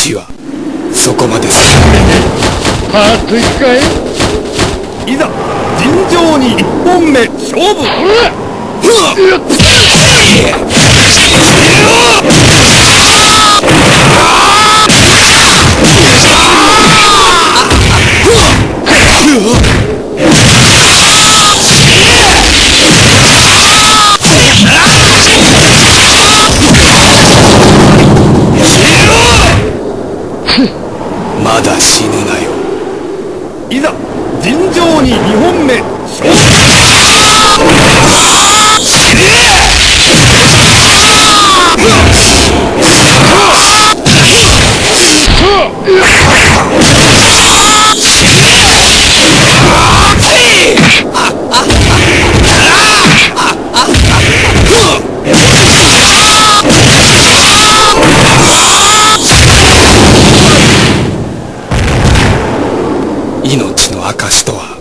死はそこまでさ。 パーッといくかい。 いざ尋常に1本目勝負。 まだ死ぬなよ。 いざ尋常に2本目勝負。 命の証とは